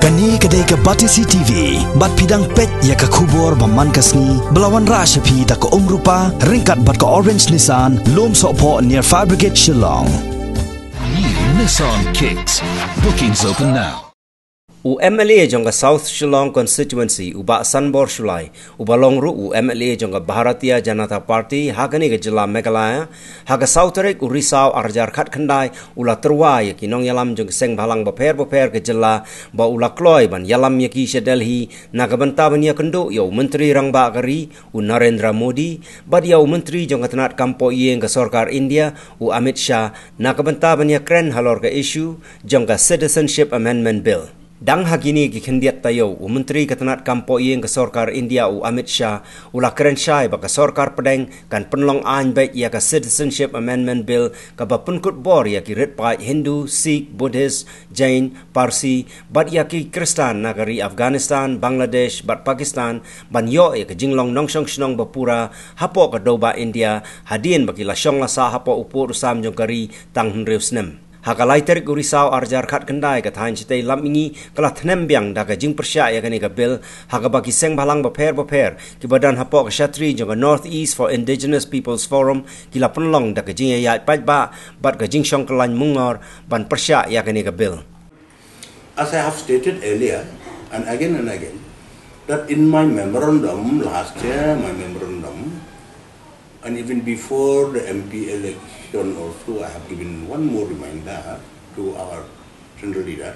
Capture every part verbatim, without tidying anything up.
Kani kadai ka Batisi T V, bat pidang pet ya ka kubor baman kasni, belawan rasha pi da ka umrupa, ringkat bat ka Orange Nissan, lom sopo near Fabricate Shillong. New Nissan Kicks. Bookings open now. U M L A jongga South Shillong constituency uba Sanbor Shulai uba longru u M L A jongga Bharatiya Janata Party hagani ga jilla Meghalaya haga Southrik u Risau arjar khat khandai ula terwai ki nong yalam jong seng bhalang baper baper ke jilla ba ula kloi ban yalam yaki she Delhi nagabanta ban ya kendo yo menteri rangba gari u Narendra Modi bad ya u menteri jongga tanat kampo yeng ga sarkar India u Amit Shah nagabanta ban ya kren halor ga issue jongga Citizenship Amendment Bill. Dang hagini ki khendiat tayo u menteri katanat kampo yeng ke sarkar India u Amit Shah ula keren syai ba ka sarkar pedeng kan penlong ain baik ya ka Citizenship Amendment Bill ka ba penkut bor ya ki ret pai Hindu, Sikh, Buddhist, Jain, Parsi bat ya ki Kristan nagari Afghanistan, Bangladesh, bat Pakistan ban yo ya ka jinglong nongsong shnong bapura hapo ka doba India hadien baki la syong la sa hapo upur sam jongkari tang hnrew snem. Hakalai terik urisau arjar khat kendai ka thain chitei lam ingi kala thnem biang da ka jing persya ya kani ka bil haga baki seng balang baper baper ki badan hapo ka shatri jong North East for Indigenous Peoples Forum ki la penlong da ka jing ya pat ba bat ka jing shong klan mungor ban persya ya kani ka bil. As I have stated earlier and again and again that in my memorandum last year, my memorandum and even before the M P election also, I have given one more reminder to our central leader.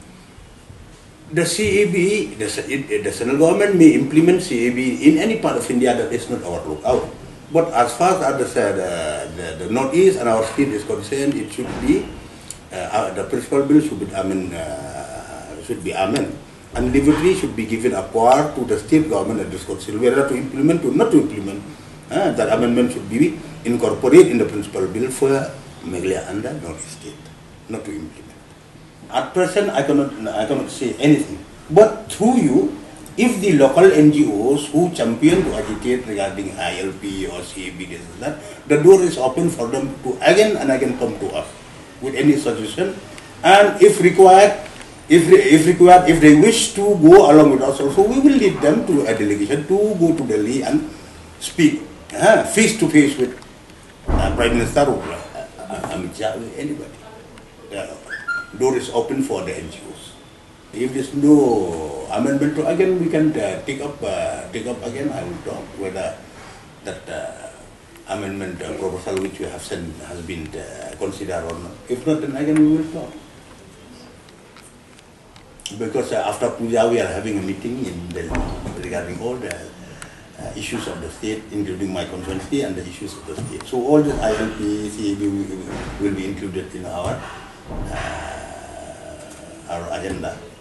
The C A B, the, the central government may implement C A B in any part of India that is not our lookout. But as far as the, the, the Northeast and our state is concerned, it should be, uh, the principal bill should be, I mean, uh, should be amended. And liberty should be given a power to the state government at this council, whether to implement or not to implement. Uh, that amendment should be incorporated in the principal bill for Meghalaya and the North State, not to implement. At present, I cannot, I cannot say anything. But through you, if the local N G Os who champion to agitate regarding I L P or C A B, this and that, the door is open for them to again and again come to us with any suggestion. And if required, if, if required, if they wish to go along with us also, we will lead them to a delegation to go to Delhi and speak uh, face to face with uh, Prime Minister or uh, Amit Shah, anybody. Uh, door is open for the N G Os. If there is no amendment, to, again we can uh, take up uh, take up again. I will talk whether that uh, amendment uh, proposal which we have sent has been uh, considered or not. If not, then again we will talk. Because uh, after Puja we are having a meeting in Delhi regarding all the uh, issues of the state, including my constituency and the issues of the state. So all the I L P, C A B will, will be included in our uh, our agenda.